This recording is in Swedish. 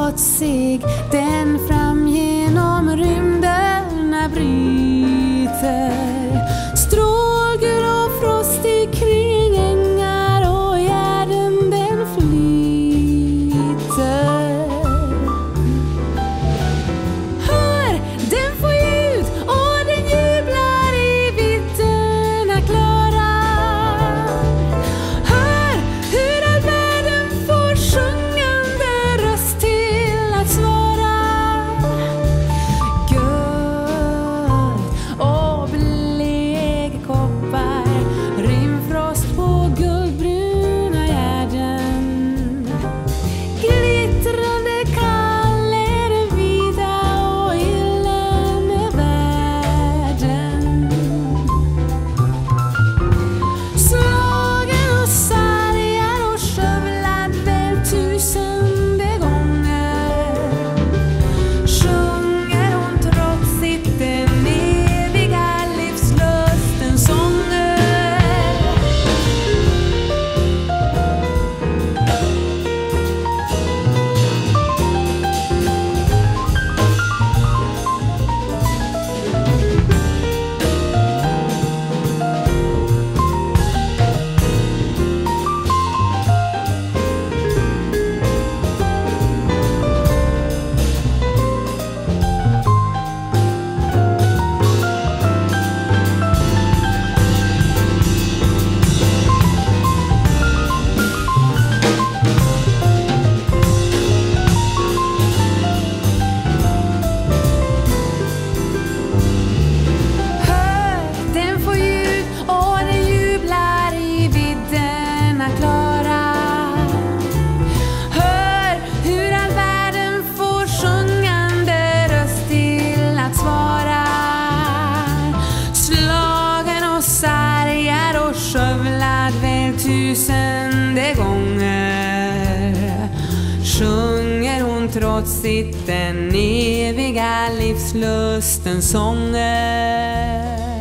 trotsig den fram genom rymderna bryter. Strålgul och frostig kring ängar och gärden den flyter. Hör, den får ljud och den jublar i vidderna klara. Hör hur all världen får sjungande röst till att svara. Guld och blek koppar, rymdfrost på guldbruna gärden. Glittrande kall är den vida och gyllene världen. Slagen och sargar och skövlad väl tusende gånger, sjunger hon trotsigt den eviga livslustens sånger. Hör, den får ljud och den jublar i vidderna klara. Hör hur all världen får sjungande röst till att svara. Slagen och sargar och skövlad väl tusende gånger, sjunger hon trotsigt den eviga livslustens sånger.